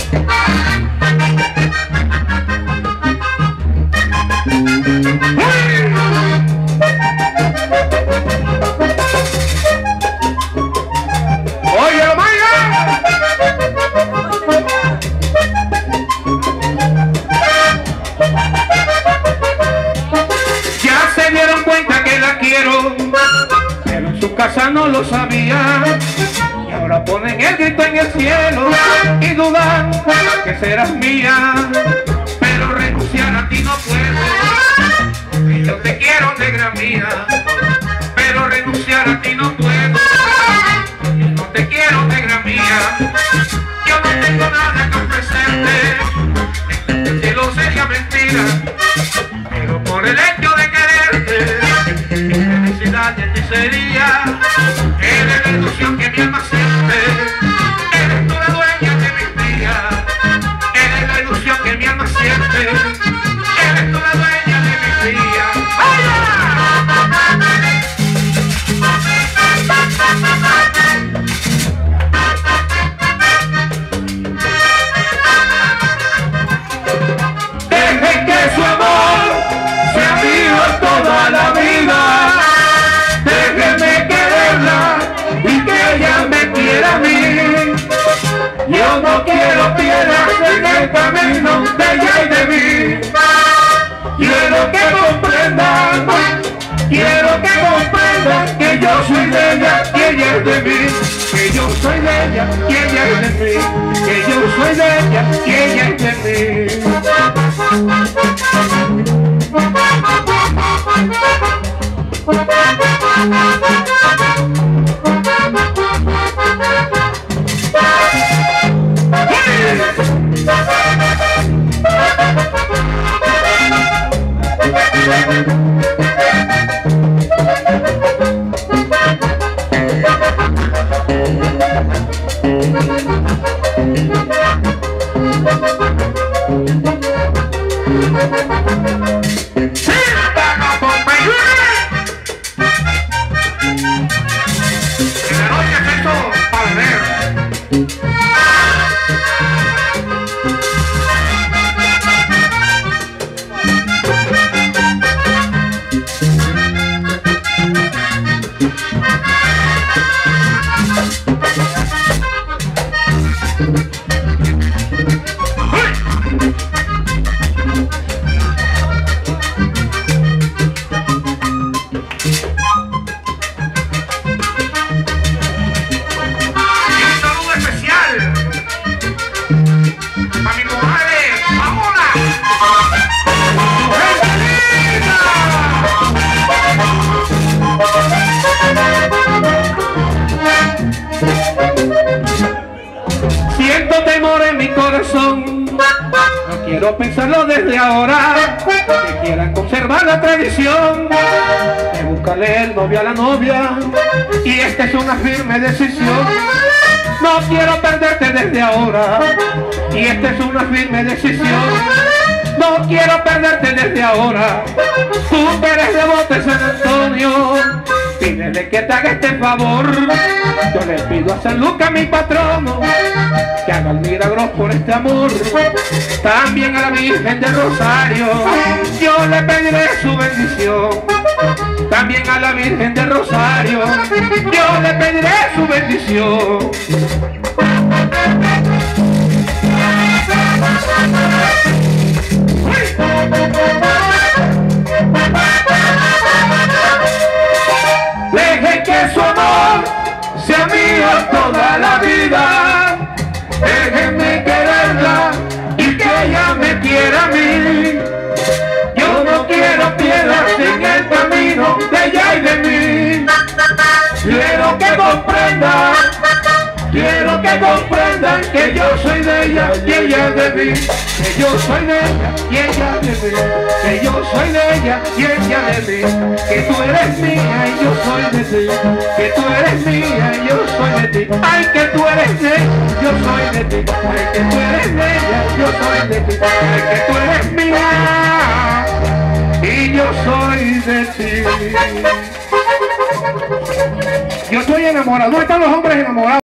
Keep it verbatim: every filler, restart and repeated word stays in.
Pero en su casa no lo sabía, y ahora ponen el grito en el cielo y dudan que serás mía. Pero renunciar a ti no puedo, y yo te quiero, negra mía. Pero renunciar a ti no puedo, y no te quiero, negra mía. Yo no tengo nada que ofrecerte, el cielo sería mentira, pero por el hecho de quererte, mi felicidad de ti sería. Eres la ilusión que mi alma siente, eres tú la dueña de mis días. Eres la ilusión que mi alma siente, eres tú la dueña de mis días. Deje que su amor sea mío toda la vida. Déjeme quererla y que ella me quiera a mí. Yo no quiero piedras en el camino de ella y de mí. Quiero que comprendan, quiero que comprendan que yo soy de ella y ella es de mí. Que yo soy de ella y ella es de mí. Que yo soy de ella y ella es de mí. Siento temor en mi corazón, no quiero pensarlo desde ahora, que quieran conservar la tradición de buscarle el novio a la novia, y esta es una firme decisión. No quiero perderte desde ahora, y esta es una firme decisión. No quiero perderte desde ahora, tú que eres devoto de San Antonio, pídele que te haga este favor. Yo le pido a San Lucas, mi patrono, que haga el milagro por este amor. También a la Virgen del Rosario yo le pediré su bendición. También a la Virgen del Rosario yo le pediré su bendición. Deje que su amor sea mío toda la vida. Déjenme quererla y que ella me quiera a mí. Yo no quiero piedras en el camino de ella y de mí. Quiero que comprendan, quiero que comprendan que yo soy de ella y ella es de mí. Que yo soy de ella y ella de mí. Que yo soy de ella y ella de mí. Que tú eres mía y yo soy de ti. Que tú eres mía y yo soy de ti. Ay, que tú eres de ella, yo soy de ti. Ay, que tú eres de ella, yo soy de ti. Ay, que tú eres mía y yo soy de ti. Yo estoy enamorado. ¿Dónde están los hombres enamorados?